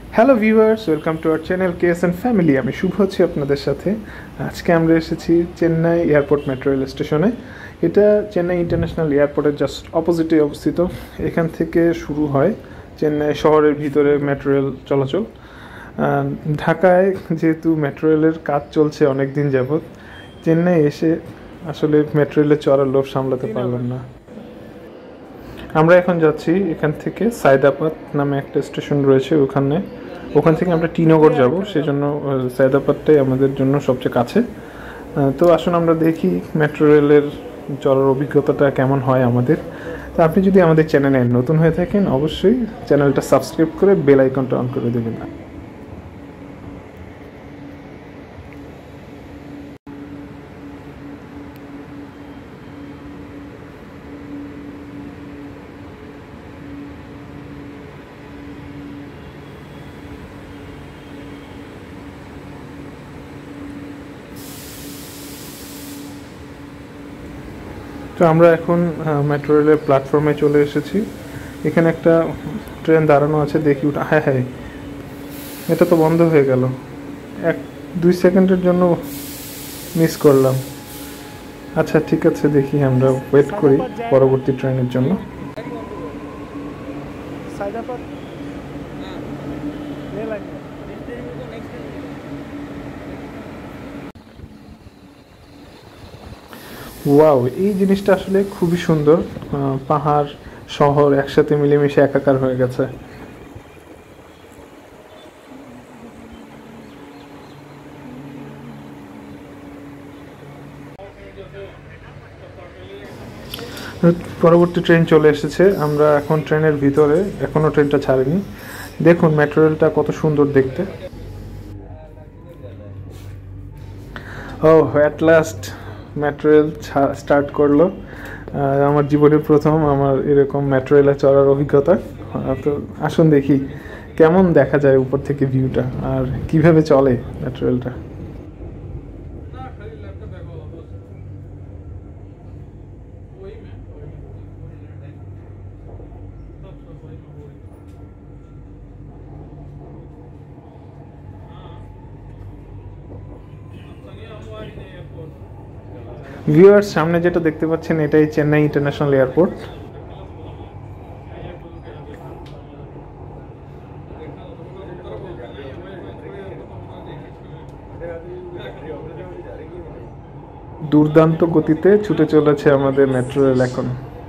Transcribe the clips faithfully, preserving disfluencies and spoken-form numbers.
Hello viewers, welcome to our channel KS and family. আমি শুভ আছি আপনাদের সাথে। আজকে আমরা এসেছি চেন্নাই এয়ারপোর্ট মেট্রো রেল স্টেশনে। এটা চেন্নাই ইন্টারন্যাশনাল এয়ারপোর্টের জাস্ট অপোজিটে অবস্থিত। এখান থেকে শুরু হয় চেন্নাই শহরের ভিতরে মেট্রো রেল চলাচল। ঢাকায় যেহেতু মেট্রো রেলের কাজ চলছে অনেক দিন যাবৎ, চেন্নাই এসে আসলে মেট্রো রেলে চড়ার লোভ সামলাতে পারলাম না। আমরা এখন যাচ্ছি এখান থেকে সাইদাপাত নামে একটা স্টেশন রয়েছে, ওখানে ওখান থেকে আমরা টিনগর যাব, সেজন্য সাইদাপাতটাই আমাদের জন্য সবচেয়ে কাছে। তো আসুন আমরা দেখি মেট্রো রেলের চলার অভিজ্ঞতাটা কেমন হয় আমাদের। তো আপনি যদি আমাদের চ্যানেলে নতুন হয়ে থাকেন, অবশ্যই চ্যানেলটা সাবস্ক্রাইব করে বেল আইকনটা অন করে দেবেন। তো আমরা এখন মেট্রো রেলের প্ল্যাটফর্মে চলে এসেছি। এখানে একটা ট্রেন দাঁড়ানো আছে, দেখি ওটা। হ্যাঁ হ্যাঁ, এটা তো বন্ধ হয়ে গেল, এক দুই সেকেন্ডের জন্য মিস করলাম। আচ্ছা ঠিক আছে, দেখি আমরা ওয়েট করি পরবর্তী ট্রেনের জন্য। ওয়াও, এই জিনিসটা আসলে খুবই সুন্দর। পাহাড় শহর একসাথে মিলেমিশে একাকার হয়ে গেছে। পরবর্তী ট্রেন চলে এসেছে, আমরা এখন ট্রেনের ভিতরে, এখনো ট্রেনটা ছাড়েনি। দেখুন মেট্রো রেলটা কত সুন্দর দেখতে। ও at last metro rail start করলো। আমার জীবনের প্রথম আমার এরকম মেট্রো রেলে চড়ার অভিজ্ঞতা। তো আসুন দেখি কেমন দেখা যায় উপর থেকে ভিউটা, আর কিভাবে চলে মেট্রো রেলটা। ভিউয়ার্স, সামনে যেটা দেখতে পাচ্ছেন এটাই চেন্নাই ইন্টারন্যাশনাল এয়ারপোর্ট। দুর্দান্ত গতিতে ছুটে চলেছে আমাদের মেট্রো রেল এখন।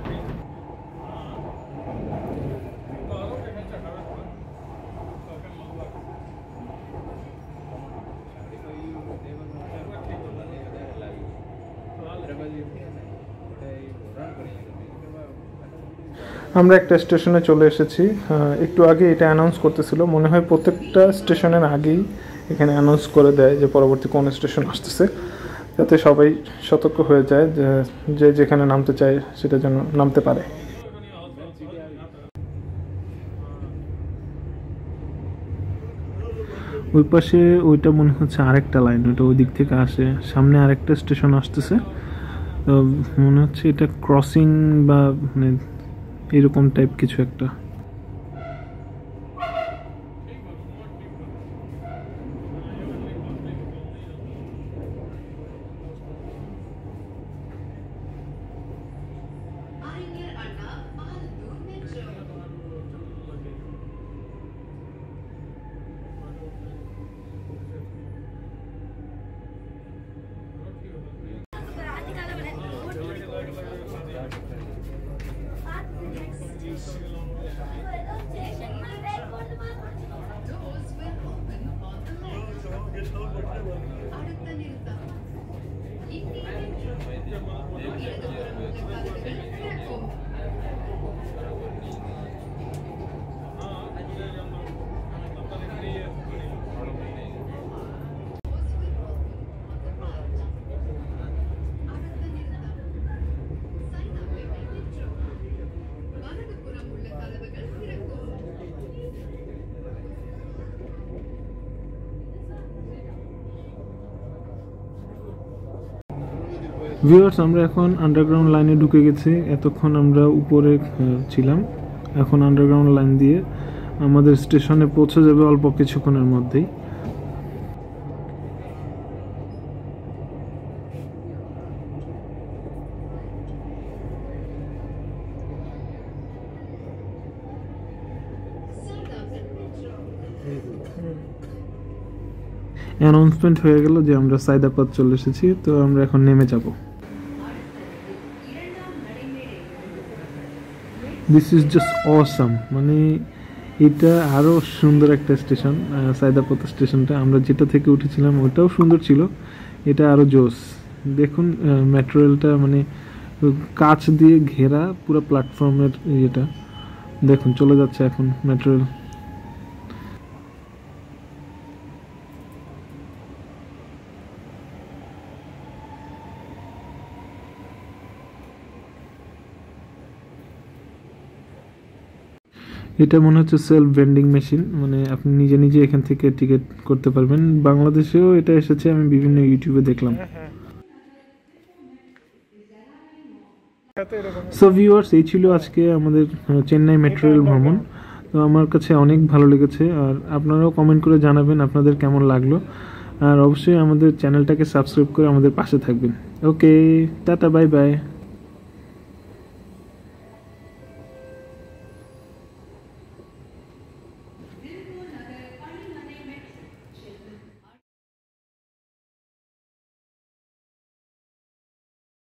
আমরা একটা স্টেশনে চলে এসেছি। একটু আগে এটা অ্যানাউন্স করতেছিল, মনে হয় প্রত্যেকটা স্টেশনের আগেই এখানে অ্যানাউন্স করে দেয় যে পরবর্তী কোন স্টেশন আসতেছে, যাতে সবাই সতর্ক হয়ে যায় যে যেখানে নামতে চায় সেটা যেন নামতে পারে। ওই পাশে ওইটা মনে হচ্ছে আরেকটা লাইন, ওইটা ওই দিক থেকে আসে, সামনে আরেকটা স্টেশন আসতেছে। মনে হচ্ছে এটা ক্রসিং বা মানে এরকম টাইপ কিছু একটা। ভিউয়ার্স, আমরা এখন আন্ডারগ্রাউন্ড লাইনে ঢুকে গেছি। এতক্ষণ আমরা উপরে ছিলাম, এখন আন্ডারগ্রাউন্ড লাইন দিয়ে আমাদের স্টেশনে পৌঁছে যাবে অল্প কিছুক্ষণের মধ্যেই। অ্যানাউন্সমেন্ট হয়ে গেল যে আমরা সাইদাপত চলে এসেছি, তো আমরা এখন নেমে যাব। দিস ইজ জাস্ট অসাম, মানে এটা আরও সুন্দর একটা স্টেশন। সাইদাপত স্টেশনটা আমরা যেটা থেকে উঠেছিলাম ওটাও সুন্দর ছিল, এটা আরও জোস। দেখুন মেট্রো রেলটা মানে কাচ দিয়ে ঘেরা পুরো প্ল্যাটফর্মের ইয়েটা দেখুন চলে যাচ্ছে এখন মেট্রো রেল। এটা মনে হচ্ছে সেলফ ভেন্ডিং মেশিন, মানে আপনি নিজে নিজে এখান থেকে টিকিট করতে পারবেন। বাংলাদেশেও এটা এসেছে, আমি বিভিন্ন ইউটিউবে দেখলাম। সো ভিউয়ার্স, এই ছিল আজকে আমাদের চেন্নাই মেট্রো রেল ভ্রমণ। তো আমার কাছে অনেক ভালো লেগেছে, আর আপনারাও কমেন্ট করে জানাবেন আপনাদের কেমন লাগলো। আর অবশ্যই আমাদের চ্যানেলটাকে সাবস্ক্রাইব করে আমাদের পাশে থাকবেন। Okay, tata, bye by.